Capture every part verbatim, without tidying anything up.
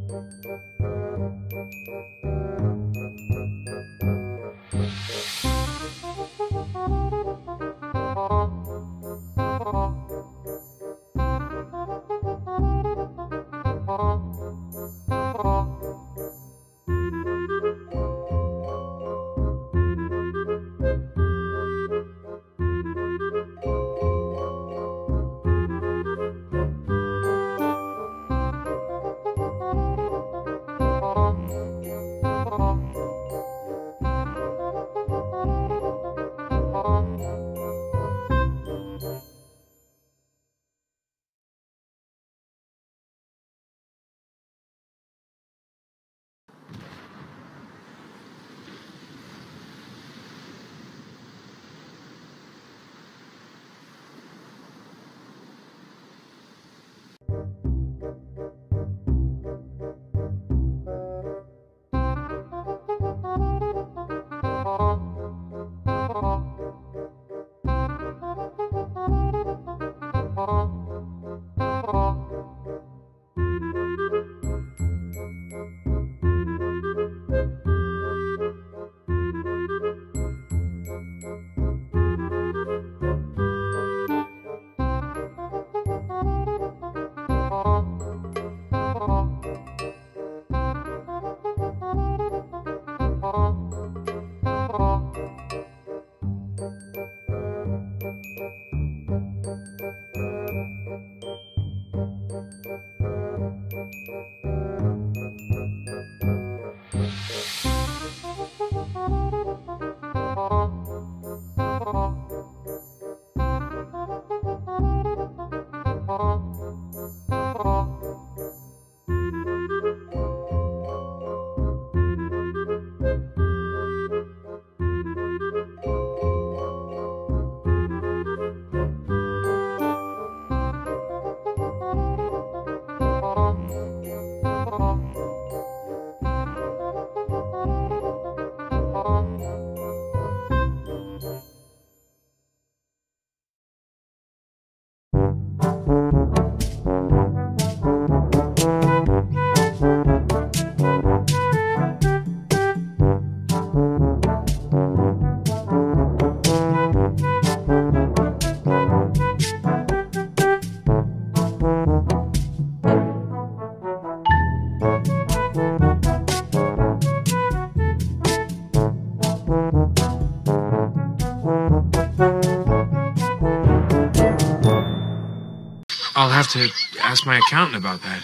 I'll have to ask my accountant about that.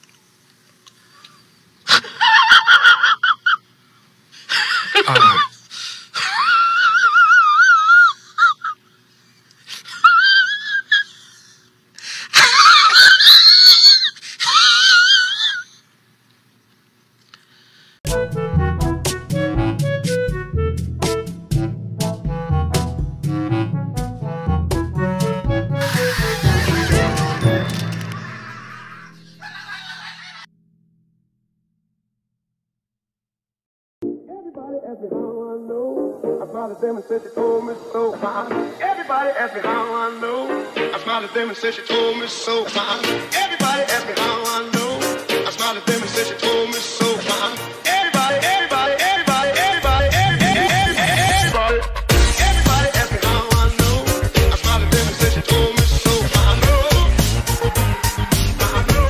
uh, Them and said she told me so. Everybody asked me how I know. I smiled at them and said she told me so. Everybody asked me how I know. I smiled at them and said she told me so. Everybody, everybody, everybody, everybody, everybody, everybody, everybody asked me how I know. I smiled at them and said she told me so. I know, I know.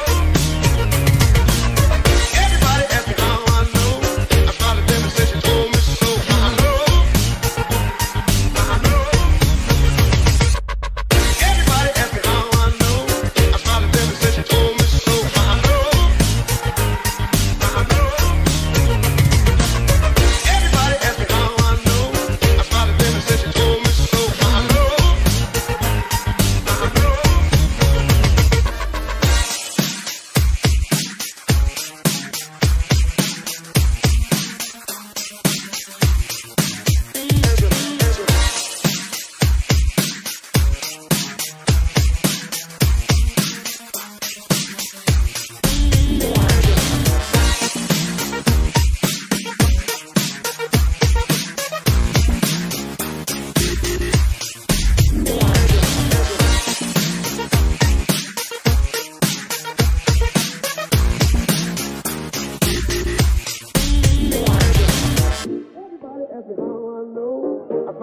Everybody asked me how I know. I smiled at them and said she told me so. I know. I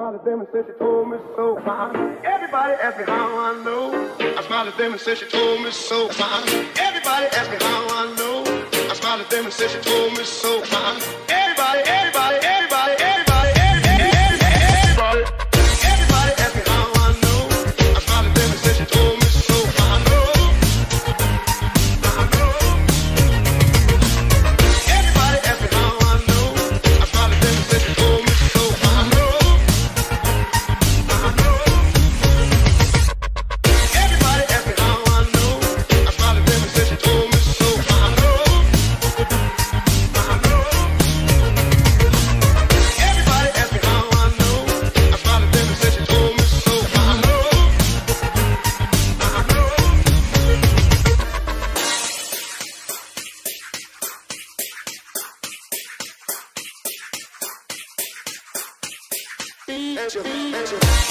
smiled at them and said she told me so. Everybody asked me how I know. I smiled at them and said she told me so. Everybody asked me how I know. I smiled at them and said she told me so. Everybody, everybody, everybody, everybody, everybody, everybody, everybody asked me how I know. I smiled at them and said she told me so. I know, I know. Everybody asked me how I know. I smiled at them and said she told me so. I know, I know. Everybody asked me how I know. I smiled at them and said she told me so. I know, I know. Everybody asked me how I know. I smiled at them and said she told me so. I know, I know. Angel, angel.